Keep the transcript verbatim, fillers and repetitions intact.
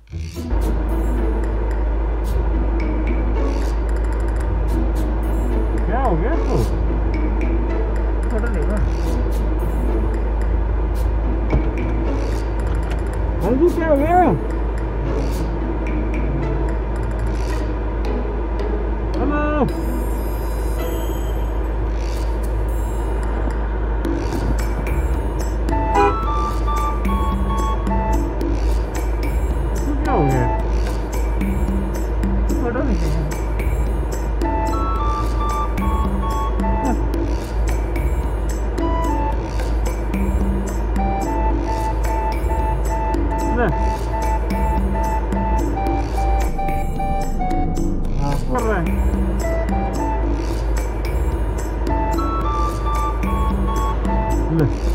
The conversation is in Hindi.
क्या हो गया इसको? फोटो देखो। अंजू क्या हो गया? हेलो क्या हो गया? फोटो खींचेंगे। हाँ कर रहे हैं। ले